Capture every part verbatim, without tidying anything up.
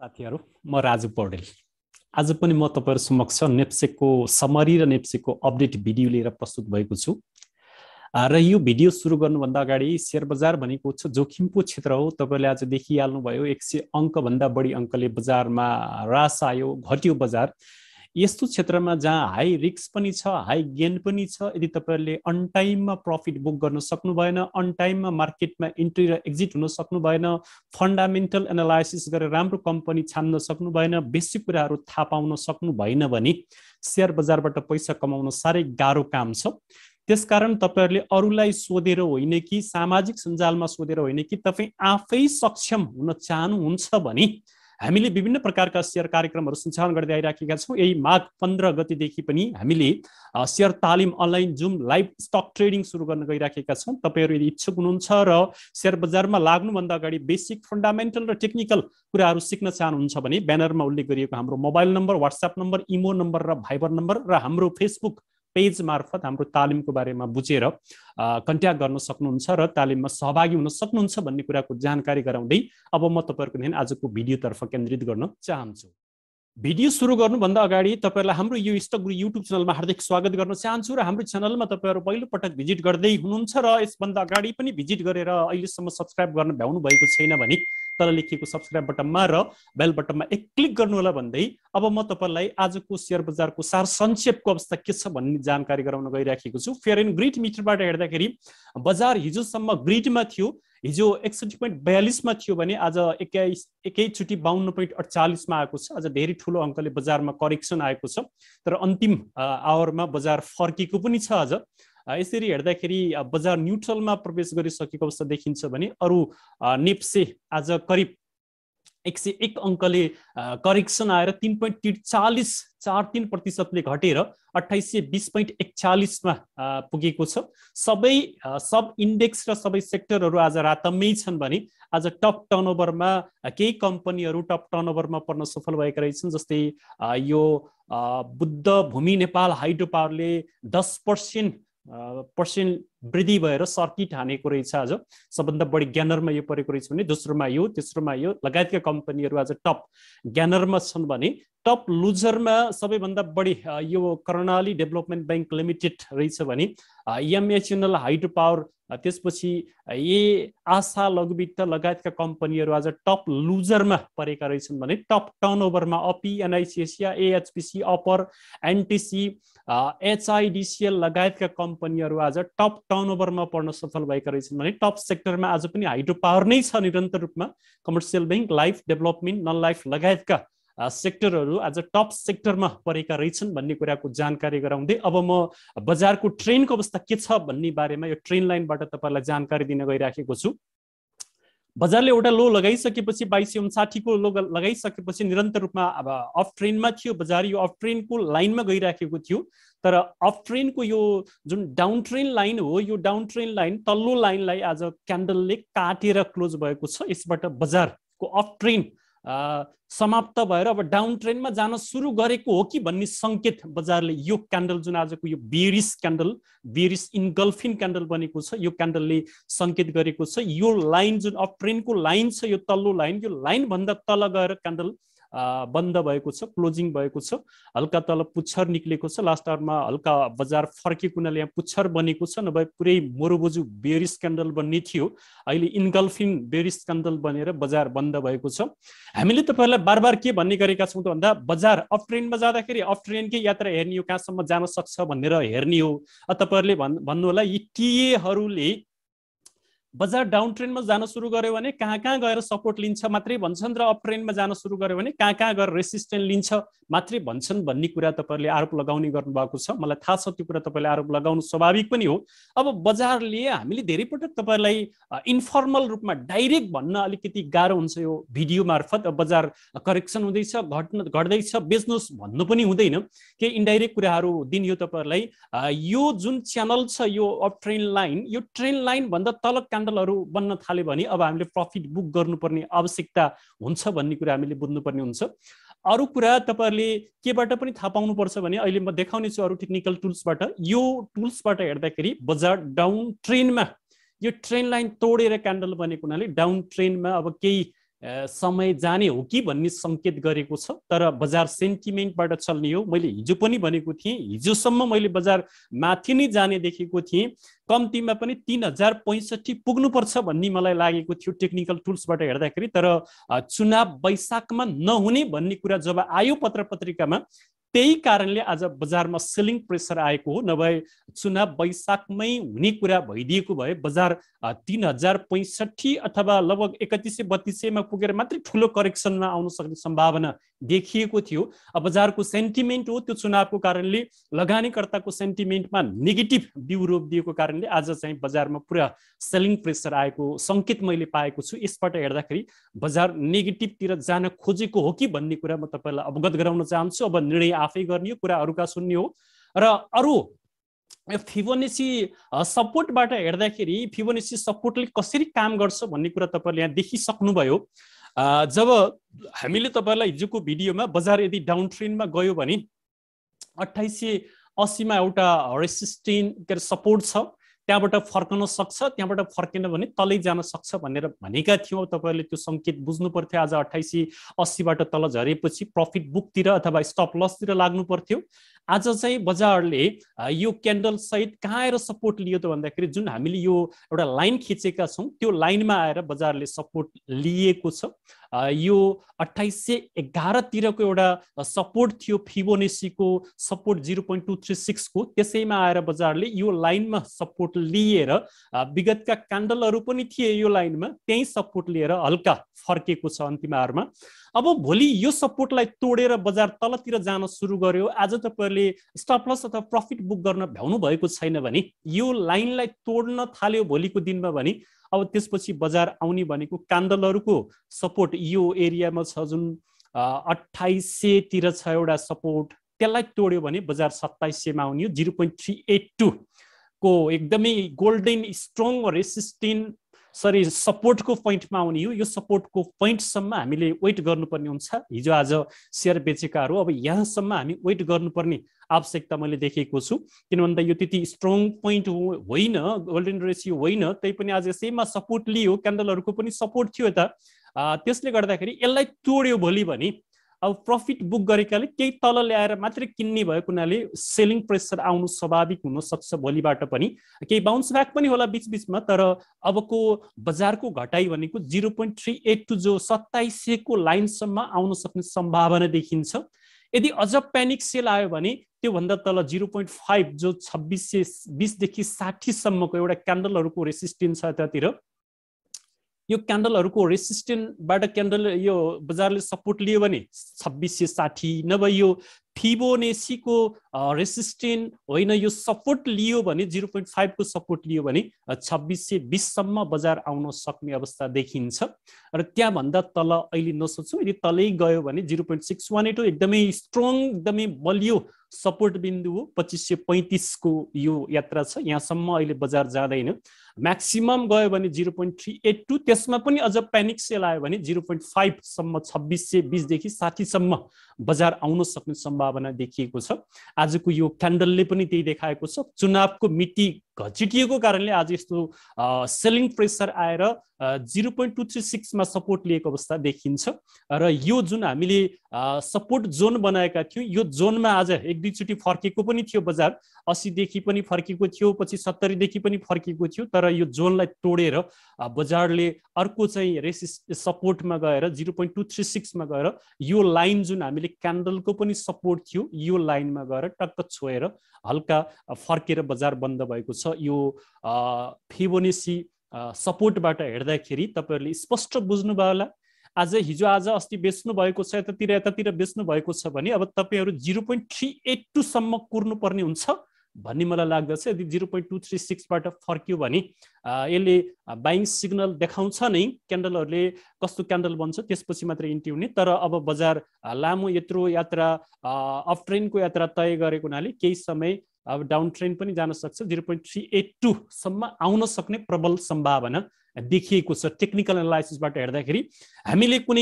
साथीहरु म राजु पौडेल आज पनि म तपाईहरु समक्ष नेप्सेको समरी र नेप्सेको अपडेट भिडियो लिएर प्रस्तुत भएको छु र यो भिडियो सुरु गर्नुभन्दा अगाडि शेयर बजार भनेको छ जोखिमको क्षेत्र हो। तपाईले आज देखिहाल्नु भयो एक सय अंक भन्दा बढी अंकले बजारमा ह्रास आयो, घट्यो बजार। यस्तो क्षेत्रमा जहाँ हाई रिस्क पनि छ, हाई गेन पनि छ, यदि तपाईहरुले अन टाइममा प्रॉफिट बुक गर्न सक्नु भएन, अन टाइममा मार्केटमा इन्ट्री र एक्जिट हुन सक्नु भएन, फन्डामेन्टल एनालाइसिस गरेर राम्रो कम्पनी छान्न सक्नु भएन, बेसिक कुराहरु थाहा पाउन सक्नु भएन भने शेयर बजारबाट पैसा कमाउन सारै गाह्रो काम छ। त्यसकारण तपाईहरुले अरूलाई सोधेर होइन कि सामाजिक सञ्जालमा सोधेर होइन कि तपाई आफै सक्षम हुन चाहनुहुन्छ भने हामीले विभिन्न प्रकारका शेयर कार्यक्रमहरु सञ्चालन गर्दै आइराखेका छौं। यही माघ पन्ध्र गतेदेखि पनि हामीले शेयर तालिम online zoom live stock trading सुरु गर्न गइराखेका छौं। तपाईहरु यदि इच्छुक हुनुहुन्छ र शेयर बजारमा लाग्नुभन्दा अगाडि बेसिक फन्डामेन्टल र टेक्निकल कुराहरु सिक्न चाहनुहुन्छ भने ब्यानरमा उल्लेख गरिएको हाम्रो mobile number, WhatsApp number, imo number र भाइबर नम्बर र हाम्रो फेसबुक पेज मार्फत हाम्रो तालिमको बारेमा बुझेर कन्ट्याक्ट गर्न सक्नुहुन्छ र तालिममा सहभागी हुन सक्नुहुन्छ भन्ने कुराको जानकारी गराउँदै अब म तपाईहरुको ध्यान आजको भिडियोतर्फ केन्द्रित गर्न चाहन्छु। भिडियो सुरु गर्नुभन्दा अगाडि तपाईहरुलाई हाम्रो यो इन्स्टाग्राम युट्युब च्यानलमा हार्दिक स्वागत गर्न चाहन्छु र हाम्रो च्यानलमा तपाईहरु पहिलो पटक भिजिट गर्दै हुनुहुन्छ र यसभन्दा अगाडि पनि भिजिट गरेर अहिलेसम्म सब्स्क्राइब गर्न भ्याउनु भएको छैन भने तल लेखिएको सब्स्क्राइब बटनमा र बेल बटनमा एक क्लिक गर्नु होला भन्दै अब म तपाईहरुलाई आजको शेयर बजारको सार संक्षेपको अवस्था के छ भन्ने जानकारी गराउन गइराखेको छु। फेयर एन्ड ग्रिड मिटरबाट हेर्दाखेरि बजार हिजोसम्म ग्रिडमा थियो, हिजो एकसठी पोइन्ट बयालीस मा थियो भने आज एक्काइस एकैचोटी बाउन्न पोइन्ट अडचालीस मा आएको छ। आज धेरै ठूलो अंकले बजारमा करेक्सन आएको छ तर अन्तिम आवरमा बजार फर्केको पनि छ। आज यसरी हेर्दाखेरि बजार न्यूट्रलमा प्रवेश गरिसकेको अवस्था देखिन्छ भने अरु नेप्से आज करिब एक सय एक अंकले करेक्सन आएर तीन पोइन्ट त्रिचालीस चार तीन प्रतिशतले घटेर अट्ठाइस सय बीस पोइन्ट एकचालीस मा पुगेको छ। सबै सब इन्डेक्स र सबै सेक्टरहरु आज रातमै छन् भने आज टप टर्नओभरमा केही कम्पनीहरु टप टर्नओभरमा पर्न सफल भएका रहेछन्। जस्तै यो बुद्ध भूमि नेपाल हाइड्रो पावरले दस पर्सेन्ट पर्सेन्ट वृद्धि भएर सर्किट हानेको रहेछ। आज सबभन्दा बढी ग्यानरमा यो परेको रहेछ भने दोस्रोमा यो, तेस्रोमा यो लगायतका कम्पनीहरु आज टप ग्यानरमा छन् भने टप लुजरमा सबैभन्दा बढी यो कर्णाली डेभलपमेन्ट बैंक लिमिटेड रहेछ भने एमएचएनएल हाइड्रो पावर, त्यसपछि ए आशा लघुवित्त लगायतका कम्पनीहरु आज टप लुजरमा परेका रहेछन् भने टप टर्नओभरमा अपी, एनआईसीएसिया, एएचपीसी, अपर, एनटीसी, एचआईडीसीएल लगायतका कम्पनीहरु आज टप टर्नओभरमा पर्न सफल भएका रहेछन् भने टप सेक्टरमा आज पनि हाइड्रो पावर नै छ निरन्तर रूपमा। Commercial bank, life development, non life लगायतका सेक्टरहरु आज टप सेक्टरमा परेका रहेछन् भन्ने कुराको जानकारी गराउँदै अब म बजारको ट्रेन्डको अवस्था के छ भन्ने बारेमा यो ट्रेन्ड लाइनबाट तपाईलाई जानकारी दिन गइराखेको छु। बजारले एउटा लो लगाइसकेपछि बाइस सय उनसाठी को लो लगाइसकेपछि निरन्तर रूपमा अब अफ ट्रेन्डमा थियो बजार। यो अफ ट्रेन्डको लाइनमा गइराखेको थियो तर अफ ट्रेन्डको यो जुन डाउन ट्रेन्ड लाइन हो, यो डाउन ट्रेन्ड लाइन तल्लो लाइनलाई आज क्यान्डलले काटेर क्लोज भएको छ। यसबाट बजारको अफ ट्रेन्ड समाप्त भएर अब डाउन ट्रेन्डमा जान सुरु गरेको हो कि भन्ने संकेत बजारले यो क्यान्डल जुन आजको यो bearish candle, bearish engulfing candle बनेको छ, यो क्यान्डलले संकेत गरेको छ। यो लाइन जुन अप ट्रेन्डको लाइन छ, यो तल्लो लाइन, यो लाइन भन्दा तल गएर क्यान्डल बन्द भएको छ, क्लोजिङ भएको छ। हल्का तल पुच्छर निक्लेको छ, लास्ट आवरमा हल्का बजार फर्केको हुनाले यहाँ पुच्छर बनेको छ, नभए पुरै मोरोबोजु बेरिस क्यान्डल बन्ने थियो। अहिले इन्गल्फिङ बेरिस क्यान्डल बनेर बजार बन्द भएको छ। हामीले तपाईहरुलाई बार बार के भन्ने गरेका छौं त भन्दा बजार अफ ट्रेन्डमा जाँदाखेरि अफ ट्रेन्डकै यात्रा हेर्ने हो, कहाँसम्म जान सक्छ भनेर हेर्ने हो। तपाईहरुले भन्नु होला यी टीएहरुले बजार डाउन ट्रेन्डमा जान सुरु गर्यो भने कहाँ कहाँ गएर सपोर्ट लिन्छ मात्रै भन्छन् र अप ट्रेन्डमा जान सुरु गर्यो भने कहाँ कहाँ गएर रेसिस्टेन्स लिन्छ मात्रै भन्छन् भन्ने कुरा तपाईहरुले आरोप लगाउने गर्नु भएको छ। मलाई थाहा छ त्यो कुरा तपाईले आरोप लगाउनु स्वाभाविक पनि हो। अब बजारले हामीले धेरै पटक तपाईहरुलाई इन्फर्मल रूपमा डाइरेक्ट भन्न अलिकति गाह्रो हुन्छ यो भिडियो मार्फत। बजार करेक्सन हुँदैछ, घट्न घट्दैछ, बेच्नुस् भन्नु पनि हुँदैन, के इन्डाइरेक्ट कुराहरु दिनियो तपाईहरुलाई। यो जुन च्यानल छ यो अप ट्रेन्ड लाइन, यो ट्रेन्ड लाइन भन्दा तल क्यान्डलहरु बन्न थाल्यो भने अब हामीले प्रॉफिट बुक गर्नुपर्ने आवश्यकता हुन्छ भन्ने कुरा हामीले बुझ्नुपर्ने हुन्छ। अरु कुरा तपाईहरुले केबाट पनि थाहा पाउनु पर्छ भने अहिले म देखाउने छु अरु टेक्निकल टुल्सबाट। यो टुल्सबाट हेर्दाखेरि बजार डाउन ट्रेन्डमा यो ट्रेन्ड लाइन तोडेर क्यान्डल बनेको हुनाले डाउन ट्रेन्डमा अब केही समय जाने हो कि भन्ने संकेत गरेको छ। तर बजार सेन्टिमेन्टबाट चल्ने हो। मैले हिजो पनि भनेको थिएँ, हिजोसम्म मैले बजार माथि नै जाने देखेको थिएँ। कम्तीमा पनि तीन हजार पैँसठी पुग्नुपर्छ भन्ने मलाई लागेको थियो टेक्निकल टुल्सबाट हेर्दाखेरि। तर चुनाव वैशाखमा नहुने भन्ने कुरा जब आयो पत्र पत्रिकामा, त्यही कारणले आज बजारमा सेलिङ प्रेसर आएको हो। नभए चुनाव वैशाखमै हुने कुरा भइदिएको भए बजार तीन हजार पैँसठी अथवा लगभग एकतिस सय बत्तीस सयमा पुगेर मात्रै ठुलो करेक्सनमा आउन सक्ने सम्भावना देखिएको थियो। अब बजारको सेन्टिमेन्ट हो त्यो चुनावको कारणले, लगानीकर्ताको सेन्टिमेन्टमा नेगेटिभ बिउ रोपिदिएको कारणले आज चाहिँ बजारमा पुरा सेलिङ प्रेसर आएको सङ्केत मैले पाएको छु। यसबाट हेर्दाखेरि बजार नेगेटिभतिर जान खोजेको हो कि भन्ने कुरा म तपाईँलाई अवगत गराउन चाहन्छु। अब निर्णय आफै गर्ने हो, कुरा अरूका सुन्ने हो। र अरू फिबोनाची सपोर्टबाट हेर्दाखेरि फिबोनाची सपोर्टले कसरी काम गर्छ भन्ने कुरा तपाईँले यहाँ देखिसक्नुभयो। जब हामीले तपाईँलाई हिजोको भिडियोमा बजार यदि डाउन ट्रेन्डमा गयो भने अट्ठाइस सय अस्सीमा एउटा रेसिस्टेन्ट के अरे सपोर्ट छ, त्यहाँबाट फर्कन सक्छ, त्यहाँबाट फर्केन भने तलै जान सक्छ भनेर भनेका थियौँ। तपाईँहरूले त्यो सङ्केत बुझ्नु पर्थ्यो। आज अट्ठाइस सय अस्सीबाट तल झरेपछि प्रफिट बुकतिर अथवा स्टप लसतिर लाग्नु पर्थ्यो। आज चाहिँ बजारले यो क्यान्डल सहित कहाँ आएर सपोर्ट लियो त भन्दाखेरि जुन हामीले यो एउटा लाइन खिचेका छौँ त्यो लाइनमा आएर बजारले सपोर्ट लिएको छ। यो अट्ठाइस सय एघारतिरको एउटा सपोर्ट थियो फिबोनाचीको support zero point two three सिक्सको, त्यसैमा आएर बजारले यो लाइनमा सपोर्ट लिएर विगतका क्यान्डलहरू पनि थिए यो लाइनमा, त्यही सपोर्ट लिएर हल्का फर्केको छ अन्तिम आवरमा। अब भोलि यो सपोर्टलाई तोडेर बजार तलतिर जान सुरु गर्यो, आज तपाईँहरूले स्टप लस अथवा प्रफिट बुक गर्न भ्याउनु भएको छैन भने, यो लाइनलाई तोड्न थाल्यो भोलिको दिनमा भने अब त्यसपछि बजार आउने भनेको क्यान्डलहरूको सपोर्ट यो एरियामा छ जुन अट्ठाइस सयतिर छ एउटा सपोर्ट, त्यसलाई तोड्यो भने बजार सत्ताइस सयमा आउने हो। Zero point three eight two को एकदमै गोल्डन स्ट्रङ रेसिस्टेन्ट सरी सपोर्टको पोइन्टमा आउने हो। यो सपोर्टको पोइन्टसम्म हामीले वेट गर्नुपर्ने हुन्छ। हिजो आज सेयर बेचेकाहरू अब यहाँसम्म हामी वेट गर्नुपर्ने आवश्यकता मैले देखेको छु, किन भन्दा यो त्यति स्ट्रङ पोइन्ट होइन, गोल्डन रेसियो होइन, त्यही पनि आज यसैमा सपोर्ट लियो, क्यान्डलहरूको पनि सपोर्ट थियो यता। त्यसले गर्दाखेरि यसलाई तोड्यो भोलि भने अब प्रफिट बुक गरेकाले केही तल ल्याएर मात्रै किन्ने भएको हुनाले सेलिङ प्रेसर आउनु स्वाभाविक हुन सक्छ भोलिबाट पनि। केही बाउन्स ब्याक पनि होला बीचबीचमा, तर अबको बजारको घटाइ भनेको zero point three eight two जो सत्ताइस सयको लाइनसम्म आउन सक्ने सम्भावना देखिन्छ। यदि अझ प्यानिक सेल आयो भने त्योभन्दा तल जिरो पोइन्ट फाइभ जो छब्बिस सय बिसदेखि साठीसम्मको एउटा क्यान्डलहरूको रेसिस्टेन्स छ त्यतातिर, यो क्यान्डलहरूको रेसिस्टेन्टबाट क्यान्डल यो बजारले सपोर्ट लियो भने छब्बिस सय साठी, नभए यो फिबोनाचीको रेसिस्टेन्ट होइन यो सपोर्ट लियो भने जिरो पोइन्ट फाइभको सपोर्ट लियो भने छब्बिस सय बिससम्म बजार आउन सक्ने अवस्था देखिन्छ। र त्यहाँभन्दा तल अहिले नसोचौँ, यदि तलै गयो भने zero point six one eight एकदमै स्ट्रङ एकदमै बलियो सपोर्ट बिन्दु हो। पच्चिस सय पैँतिसको यो यात्रा छ, यहाँसम्म अहिले बजार जाँदैन। म्याक्सिमम गयो भने zero point three eight two, त्यसमा पनि अझ प्यानिक सेल आयो भने जिरो पोइन्ट फाइभसम्म छब्बिस सय बिसदेखि साठीसम्म बजार आउन सक्ने सम्भावना देखिएको छ। आजको यो क्यान्डलले पनि त्यही देखाएको छ। चुनावको मिति घचिटिएको कारणले आज यस्तो सेलिङ प्रेसर आएर जिरो पोइन्ट टू थ्री सिक्समा सपोर्ट लिएको अवस्था देखिन्छ। र यो जुन हामीले सपोर्ट जोन बनाएका थियौँ, यो जोनमा आज एक दुईचोटि फर्केको पनि थियो बजार, अस्सीदेखि पनि फर्केको थियो, पछि सत्तरीदेखि पनि फर्केको थियो। तर यो जोनलाई तोडेर बजारले अर्को चाहिँ रेसिस्ट सपोर्टमा गएर जिरो पोइन्ट टू थ्री सिक्समा गएर यो लाइन जुन हामीले क्यान्डलको पनि सपोर्ट थियो यो लाइनमा गएर टक्क छोएर हल्का फर्केर बजार बन्द भएको छ। यो फिबोनाची सपोर्टबाट हेर्दाखेरि तपाईँहरूले स्पष्ट बुझ्नुभयो होला। आज हिजो आज अस्ति बेच्नु भएको छ, यतातिर यतातिर बेच्नु भएको छ भने अब तपाईँहरू जिरो पोइन्ट थ्री एट टूसम्म कुर्नु पर्ने हुन्छ भन्ने मलाई लाग्दछ। यदि जिरो पोइन्ट टू थ्री सिक्सबाट फर्क्यो भने यसले बाइङ सिग्नल देखाउँछ नै, क्यान्डलहरूले कस्तो क्यान्डल बन्छ त्यसपछि मात्र इन्ट्री हुने। तर अब बजार लामो यत्रो यात्रा अप ट्रेनको यात्रा तय गरेको हुनाले केही समय अब डाउन ट्रेन पनि जान सक्छ। जिरो पोइन्ट थ्री एट टूसम्म आउन सक्ने प्रबल सम्भावना देखिएको छ टेक्निकल एनालाइसिसबाट हेर्दाखेरि। हामीले कुनै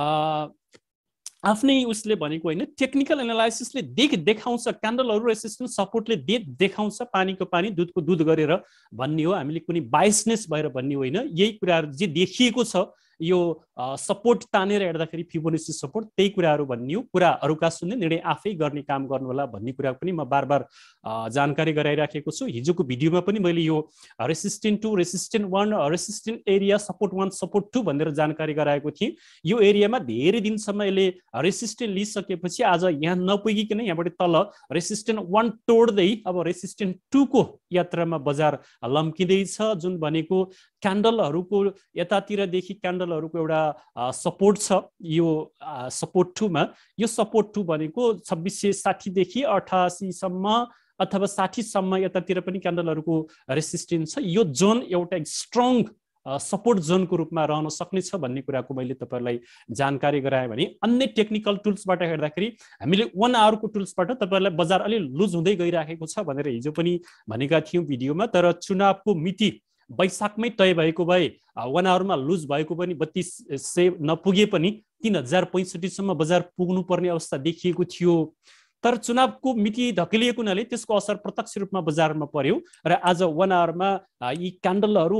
आफ्नै उसले भनेको होइन, टेक्निकल एनालाइसिसले देख देखाउँछ, क्यान्डलहरू रेसिस्टेन्स सपोर्टले दे देखाउँछ, पानीको पानी दुधको दुध गरेर भन्ने हो। हामीले कुनै बायसनेस भएर भन्ने होइन, यही कुराहरू जे देखिएको छ यो सपोर्ट तानेर हेर्दाखेरि फिबोनाची सपोर्ट त्यही कुराहरू भनियो, कुराहरूका सुन्ने निर्णय आफै गर्ने काम गर्नु होला भन्ने कुरा पनि म बार बार जानकारी गराइराखेको छु। हिजोको भिडियोमा पनि मैले यो resistant two, resistant one, resistant area, support one, support two भनेर जानकारी गराएको थिएँ। यो एरियामा धेरै दिनसम्म यसले रेसिस्टेन्ट लिइसकेपछि आज यहाँ नपुगिकन यहाँबाट तल रेसिस्टेन्ट वान तोड्दै अब रेसिस्टेन्ट टू को यात्रामा बजार लम्किँदैछ, जुन भनेको क्यान्डलहरूको यतातिरदेखि क्यान्डलहरूको एउटा सपोर्ट छ यो सपोर्ट टूमा। यो सपोर्ट टू भनेको छब्बिस सय साठीदेखि अठासीसम्म अथवा साठीसम्म यतातिर पनि क्यान्डलहरूको रेसिस्टेन्स छ। यो जोन एउटा स्ट्रङ सपोर्ट जोनको रूपमा रहन सक्नेछ भन्ने कुराको मैले तपाईँहरूलाई जानकारी गराएँ भने अन्य टेक्निकल टुल्सबाट हेर्दाखेरि हामीले वान आवरको टुल्सबाट तपाईँहरूलाई बजार अलि लुज हुँदै गइराखेको छ भनेर हिजो पनि भनेका थियौँ भिडियोमा। तर चुनावको मिति वैशाखमै तय भएको भए वान आवरमा लुज भएको पनि बत्तीस सय नपुगे पनि तीन हजार पैँसठीसम्म बजार पुग्नुपर्ने अवस्था देखिएको थियो। तर चुनावको मिति धकेलिएको हुनाले त्यसको असर प्रत्यक्ष रूपमा बजारमा पर्यो र आज वान आवरमा यी क्यान्डलहरू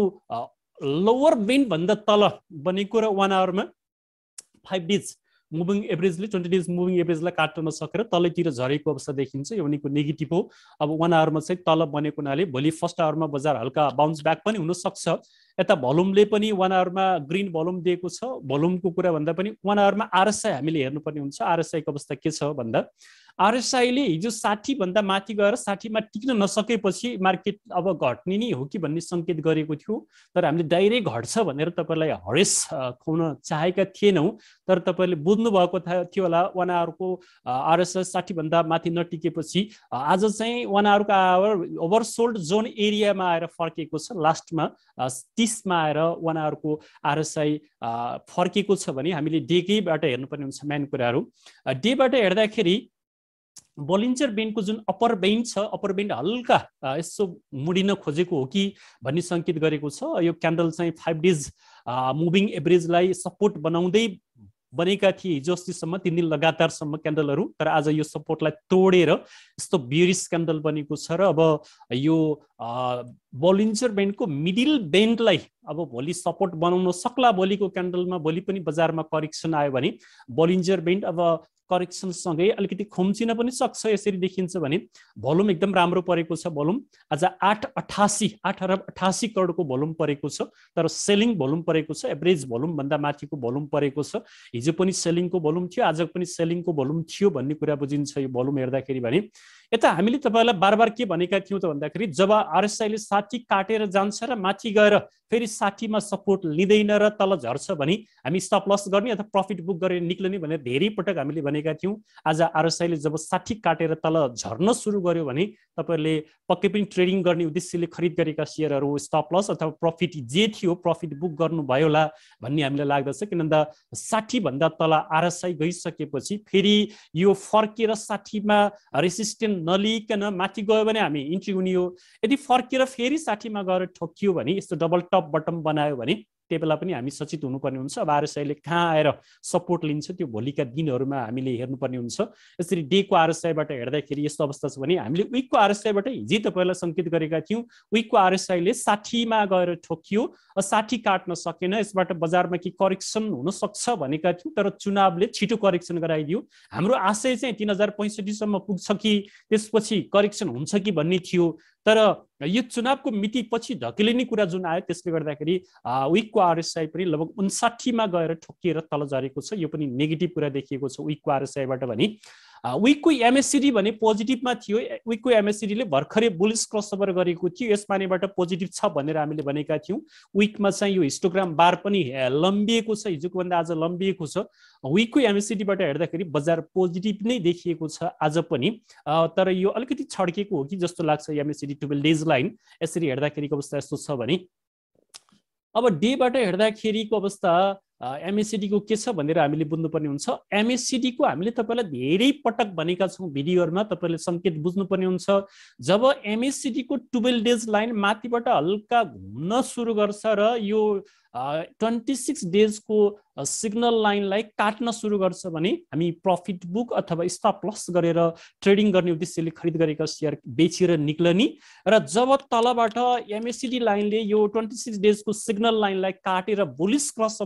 लोवर बेन्ड भन्दा तल बनेको र वान आवरमा फाइभ डेज मुभिङ एभरेजले ट्वेन्टी डेज मुभिङ एभरेजलाई काट्न नसकेर तलैतिर झरेको अवस्था देखिन्छ। यो भनेको नेगेटिभ हो। अब वान आवरमा चाहिँ तल बनेको हुनाले भोलि फर्स्ट आवरमा बजार हल्का बााउन्स ब्याक पनि हुनसक्छ। यता भोल्युमले पनि वान आवरमा ग्रिन भोल्युम दिएको छ। भोल्युमको कुरा भन्दा पनि वान आवरमा आरएसआई हामीले हेर्नुपर्ने हुन्छ। आरएसआईको अवस्था के छ भन्दा आरएसआईले हिजो साठी भन्दा माथि गएर साठीमा टिक्न नसकेपछि मार्केट अब घट्ने नै हो कि भन्ने सङ्केत गरेको थियो। तर हामीले डाइरेक्ट घट्छ भनेर तपाईँलाई हरेस खुवाउन चाहेका थिएनौँ। तर तपाईँले बुझ्नु भएको थियो होला वान आवरको आरएसआई साठी भन्दा माथि नटिकेपछि आज चाहिँ वान आवरको आवर ओभरसोल्ड जोन एरियामा आएर फर्केको छ। लास्टमा तीसमा आएर वान आवरको आरएसआई फर्केको छ भने हामीले डेकैबाट हेर्नुपर्ने हुन्छ मेन कुराहरू। डेबाट हेर्दाखेरि बोलिन्जर बेन्डको जुन अप्पर बेन्ड छ, अप्पर बेन्ड हल्का यसो मुडिन खोजेको हो कि भन्ने सङ्केत गरेको छ। यो क्यान्डल चाहिँ फाइभ डेज मुभिङ एभरेजलाई सपोर्ट बनाउँदै बनेका थिए हिजो अस्तिसम्म, तीन दिन लगातारसम्म क्यान्डलहरू। तर आज यो सपोर्टलाई तोडेर यस्तो बियरिस क्यान्डल बनेको छ र अब यो बोलिन्जर बेन्डको मिडिल बेन्डलाई अब भोलि सपोर्ट बनाउन सक्ला। भोलिको क्यान्डलमा भोलि पनि बजारमा करेक्सन आयो भने बोलिन्जर बेन्ड अब करेक्सनसँगै अलिकति खुम्चिन पनि सक्छ। यसरी देखिन्छ भने भोल्युम एकदम राम्रो परेको छ। भोल्युम आज आठ अठासी आठ अरब अठासी करोडको भोल्युम परेको छ। तर सेलिङ भोल्युम परेको छ। एभरेज भोल्युम भन्दा माथिको भोल्युम परेको छ। हिजो पनि सेलिङको भोल्युम थियो, आज पनि सेलिङको भोल्युम थियो भन्ने कुरा बुझिन्छ यो भोल्युम हेर्दाखेरि भने। यता हामीले तपाईँलाई बार बार के भनेका थियौँ त भन्दाखेरि जब आरएसआईले साठी काटेर जान्छ र माथि गएर फेरि साठीमा सपोर्ट लिँदैन र तल झर्छ भने हामी स्टप लस गर्ने अथवा प्रफिट बुक गरेर निक्लने भनेर धेरै पटक हामीले भनेका थियौँ। आज आरएसआईले जब साठी काटेर तल झर्न सुरु गर्यो भने तपाईँहरूले पक्कै पनि ट्रेडिङ गर्ने उद्देश्यले खरिद गरेका सेयरहरू स्टप लस अथवा प्रफिट जे थियो प्रफिट बुक गर्नुभयो होला भन्ने हामीलाई लाग्दछ। किन भन्दा साठी भन्दा तल आरएसआई गइसकेपछि फेरि यो फर्केर साठीमा रेसिस्टेन्ट नलिकन माथि गयो भने हामी इन्ट्री हुने हो। यदि फर्केर फेरि साठीमा गएर ठोकियो भने यस्तो डबल टप बटम बनायो भने त्यही बेला पनि हामी सचेत हुनुपर्ने हुन्छ। अब आरएसआईले कहाँ आएर सपोर्ट लिन्छ त्यो भोलिका दिनहरूमा हामीले हेर्नुपर्ने हुन्छ। यसरी डेको आरएसआईबाट हेर्दाखेरि यस्तो अवस्था छ भने हामीले विकको आरएसआईबाट हिजै तपाईँलाई सङ्केत गरेका थियौँ। विकको आरएसआईले साठीमा गएर ठोकियो, साठी काट्न सकेन, यसबाट बजारमा कि करेक्सन हुनसक्छ भनेका थियौँ। तर चुनावले छिटो करेक्सन गराइदियो। हाम्रो आशय चाहिँ तीन हजार पैँसठीसम्म पुग्छ कि त्यसपछि करेक्सन हुन्छ कि भन्ने थियो। तर यो चुनावको मिति पछि धकेलिने कुरा जुन आयो त्यसले गर्दाखेरि विकको आरएसआई पनि लगभग उन्साठीमा गएर ठोकिएर तल झरेको छ। यो पनि नेगेटिभ कुरा देखिएको छ विकको आरएसआईबाट भने। विकको एमएससिडी भने पोजिटिभमा थियो। विकको एमएससिडीले भर्खरै बुलिस क्रसओभर गरेको थियो। यस मानेबाट पोजिटिभ छ भनेर हामीले भनेका थियौँ। विकमा चाहिँ यो हिस्टोग्राम बार पनि लम्बिएको छ, हिजोको भन्दा आज लम्बिएको छ। विकको एमएससिडीबाट हेर्दाखेरि बजार पोजिटिभ नै देखिएको छ आज पनि। तर यो अलिकति छड्केको हो कि जस्तो लाग्छ एमएससिडी टुवेल्भ डेज लाइन। यसरी हेर्दाखेरिको अवस्था यस्तो छ भने अब डेबाट हेर्दाखेरिको अवस्था एमएससिडीको के छ भनेर हामीले बुझ्नुपर्ने हुन्छ। एमएससिडीको हामीले तपाईँलाई धेरै पटक भनेका छौँ भिडियोहरूमा, तपाईँले सङ्केत बुझ्नुपर्ने हुन्छ। जब एमएससिडीको टुवेल्भ डेज लाइन माथिबाट हल्का घुम्न सुरु गर्छ र यो ट्वेन्टी सिक्स डेजको सिग्नल लाइनलाई काट्न सुरु गर्छ भने हामी प्रफिट बुक अथवा स्टप लस गरेर ट्रेडिङ गर्ने उद्देश्यले खरिद गरेका सेयर बेचेर निक्लने र जब तलबाट एमएससिडी लाइनले यो ट्वेन्टी सिक्स डेजको सिग्नल लाइनलाई काटेर बुलिस क्रसओभर गर्छ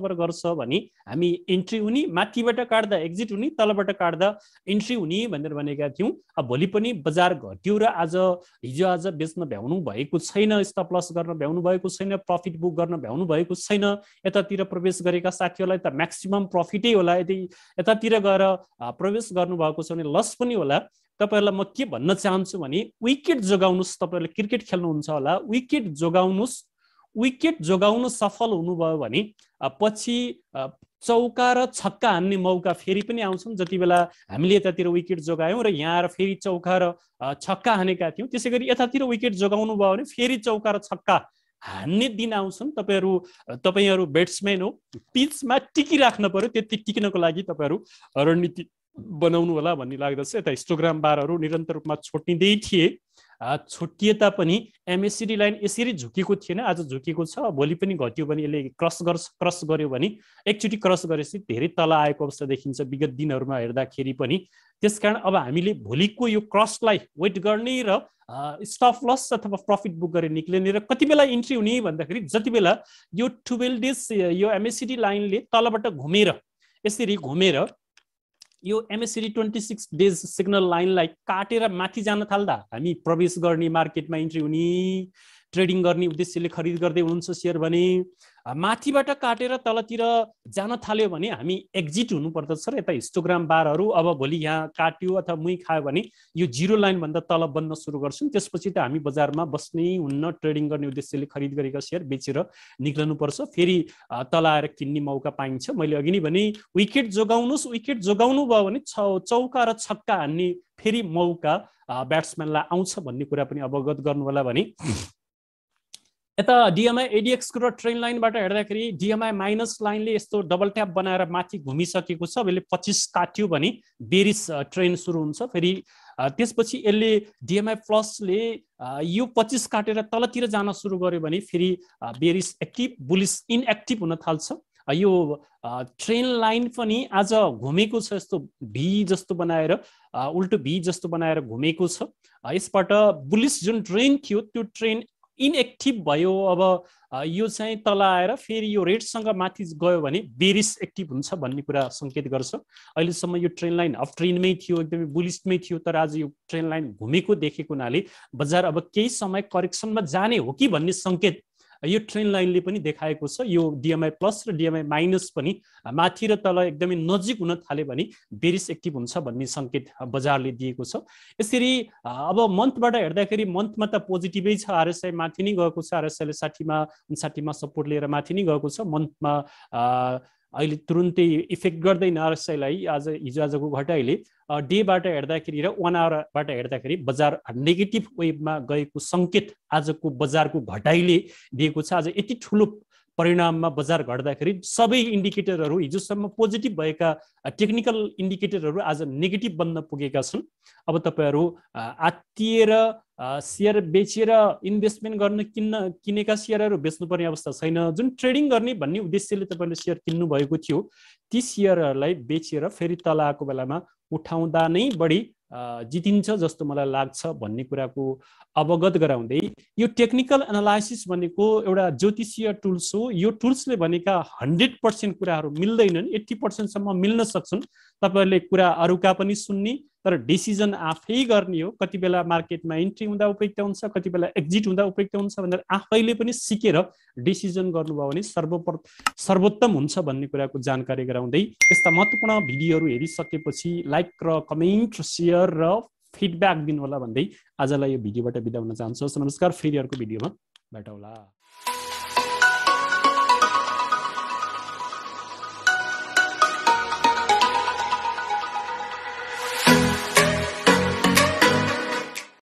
भने हामी इन्ट्री हुने, माथिबाट काट्दा एक्जिट हुने, तलबाट काट्दा इन्ट्री हुने भनेर भनेका थियौँ। अब भोलि पनि बजार घट्यो र आज हिजो आज बेच्न भ्याउनु भएको छैन, स्टप लस गर्न भ्याउनु भएको छैन, प्रफिट बुक गर्न भ्याउनु भएको छैन, यतातिर प्रवेश गरेका साथीहरूलाई त म्याक्सिमम प्रफिटै होला, यदि यतातिर गएर प्रवेश गर्नुभएको छ भने लस पनि होला। तपाईहरुलाई म के भन्न चाहन्छु भने विकेट जोगाउनुस्। तपाईहरुले क्रिकेट खेल्नुहुन्छ होला, विकेट जोगाउनुस्। विकेट जोगाउन सफल हुनुभयो भने पछि चौका र छक्का हान्ने मौका फेरि पनि आउँछन्। जति बेला हामीले यतातिर विकेट जोगायौं र यहाँ आएर फेरि चौका र छक्का हानेका थियौं, त्यसैगरी यतातिर विकेट जोगाउनु भयो भने फेरि चौका र छक्का हान्ने दिन आउँछन्। तपाईहरु तपाईहरु ब्याट्सम्यान हो, पिचमा टिकिराख्न पर्यो। त्यति टिक्नको लागि तपाईहरु रणनीति बनाउनु होला भन्ने लाग्दछ। यता हिस्टोग्राम बारहरू निरन्तर रूपमा छोटिँदै थिए, छोटिए तापनि एमएससीडी लाइन यसरी झुकेको थिएन, आज झुकेको छ। भोलि पनि घट्यो भने यसले क्रस गर्छ, क्रस गर्यो भने एकचोटि क्रस गरेपछि धेरै तल आएको अवस्था देखिन्छ विगत दिनहरूमा हेर्दाखेरि पनि। त्यसकारण अब हामीले भोलिको यो क्रसलाई वेट गर्ने र स्टप लस अथवा प्रफिट बुक गरेर निक्लिने र कति बेला इन्ट्री हुने भन्दाखेरि जति बेला यो ट्वेल्भ डेज यो एमएससीडी लाइनले तलबाट घुमेर यसरी घुमेर यो MACD twenty six days signal लाइनलाई काटेर माथि जान थाल्दा हामी प्रवेश गर्ने, मार्केटमा इन्ट्री हुने, ट्रेडिङ गर्ने उद्देश्यले खरिद गर्दै हुनुहुन्छ सेयर भने। माथिबाट काटेर तलतिर जान थाल्यो भने हामी एक्जिट हुनु पर्दछ र यता हिस्टोग्राम बारहरू अब भोलि यहाँ काट्यो अथवा मुही खायो भने यो जिरो लाइन भन्दा तल बन्न सुरु गर्छन्। त्यसपछि त हामी बजारमा बस्नै हुन्न, ट्रेडिङ गर्ने उद्देश्यले खरिद गरेका सेयर बेचेर निक्लनु पर्छ, फेरि तल आएर किन्ने मौका पाइन्छ। मैले अघि नै भने विकेट जोगाउनुस्। विकेट जोगाउनु भयो भने चौका र छक्का हान्ने फेरि मौका ब्याट्सम्यानलाई आउँछ भन्ने कुरा पनि अवगत गर्नु होला भने। यता डिएमआई एडिएक्स को र ट्रेन लाइनबाट हेर्दाखेरि डिएमआई माइनस लाइनले यस्तो डबल ट्याप बनाएर माथि घुमिसकेको छ। यसले पच्चीस काट्यो भने बेरिस ट्रेन सुरु हुन्छ। फेरि त्यसपछि यसले डिएमआई प्लसले यो पच्चीस काटेर तलतिर जान सुरु गर्यो भने फेरि बेरिस एक्टिभ, बुलिस इनएक्टिभ हुन थाल्छ। यो ट्रेन लाइन पनि आज घुमेको छ, यस्तो भी जस्तो बनाएर, उल्टो भी जस्तो बनाएर घुमेको छ। यसबाट बुलिस जुन ट्रेन थियो त्यो ट्रेन इनएक्टिभ भयो। अब यो चाहिँ तल आएर फेरि यो रेटसँग माथि गयो भने बेरिस एक्टिभ हुन्छ भन्ने कुरा संकेत गर्छ। अहिलेसम्म यो ट्रेन लाइन अफ ट्रेनमै थियो, एकदमै बुलिसमै थियो, तर आज यो ट्रेन लाइन घुमेको देखेको हुनाले बजार अब केही समय करेक्सनमा जाने हो कि भन्ने संकेत यो ट्रेन लाइनले पनि देखाएको छ। यो डिएमआई प्लस र डिएमआई माइनस पनि माथि र तल एकदमै नजिक हुन थाल्यो भने बेरिस एक्टिभ हुन्छ भन्ने संकेत बजारले दिएको छ। यसरी अब मन्थबाट हेर्दाखेरि मन्थमा त पोजिटिभै छ, आरएसआई माथि नै गएको छ, आरएसआईले साठीमा उन्साठीमा सपोर्ट लिएर माथि नै गएको छ। मन्थमा अहिले तुरुन्तै इफेक्ट गर्दैन आरएसआईलाई आज हिजो आजको घटाइले। डेबाट हेर्दाखेरि र वान आवरबाट हेर्दाखेरि बजार नेगेटिभ वेभमा गएको संकेत आजको बजारको घटाइले दिएको छ। आज यति ठुलो परिणाममा बजार घट्दाखेरि सबै इन्डिकेटरहरू हिजोसम्म पोजिटिभ भएका टेक्निकल इन्डिकेटरहरू आज नेगेटिभ बन्न पुगेका छन्। अब तपाईहरु आत्तिएर शेयर बेचेर इन्भेस्टमेन्ट गर्न किन्न किनेका शेयरहरू बेच्नुपर्ने अवस्था छैन। जुन ट्रेडिङ गर्ने भन्ने उद्देश्यले तपाईले शेयर किन्नु भएको थियो ती शेयरहरूलाई बेचेर फेरि तल आएको बेलामा उठाउँदा नै बढी जितिन्छ जस्तो मलाई लाग्छ भन्ने कुराको अवगत गराउँदै यो टेक्निकल एनालाइसिस भनेको एउटा ज्योतिषीय टुल्स हो। यो टुल्सले भनेका हन्ड्रेड पर्सेंट कुराहरू मिल्दैनन्, एट्टी पर्सेंट सम्म मिल्न सक्छन्। तपाईहरुले कुरा अरूका पनि सुन्ने तर डिसिजन आफै गर्ने हो। कति बेला मार्केटमा इन्ट्री हुँदा उपयुक्त हुन्छ, कति बेला एक्जिट हुँदा उपयुक्त हुन्छ भनेर आफैले पनि सिकेर डिसिजन गर्नुभयो भने सर्वप्र सर्वोत्तम हुन्छ भन्ने कुराको जानकारी गराउँदै यस्ता महत्त्वपूर्ण भिडियोहरू हेरिसकेपछि लाइक र कमेन्ट र शेयर र फिडब्याक दिनु होला भन्दै आजलाई यो भिडियोबाट बिदा हुन चाहन्छु। नमस्कार, फेरि अर्को भिडियोमा भेटौँला।